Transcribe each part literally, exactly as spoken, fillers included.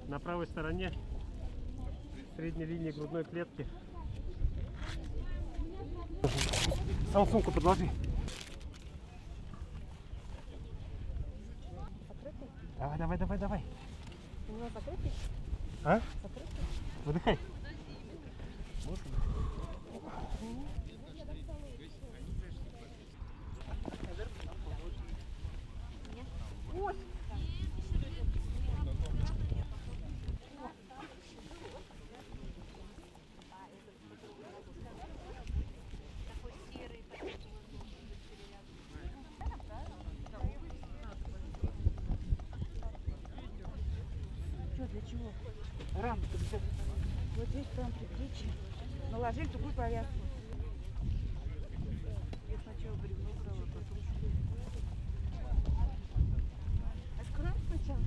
На правой стороне средней линии грудной клетки. Сам сумку подложи. Закрытый? Давай, давай, давай, давай. У него закрытый? А? Закрытый? Выдыхай. Ой! Что, для чего? Рамку. Вот здесь прям приклеить. Наложили такую повязку. Я сначала бревно брала, потом... А скрываем сначала?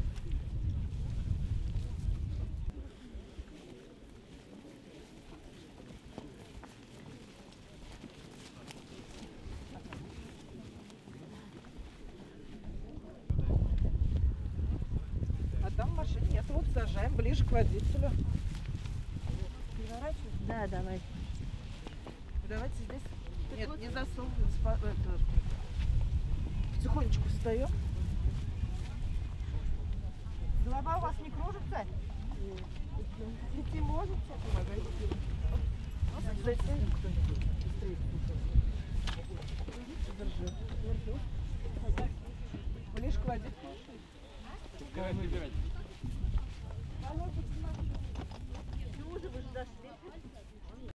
А там в машине нет. Вот сажаем ближе к водителю. Переворачиваем? Да, давай. Давайте здесь. Нет, вот не засовывать. Это... Потихонечку встаем. Голова у вас не кружится? Нет. Идти можете? Помогайте. Держи. Держи. Ближе к водителю. Выбирать, выбирать. Вы уже дошли.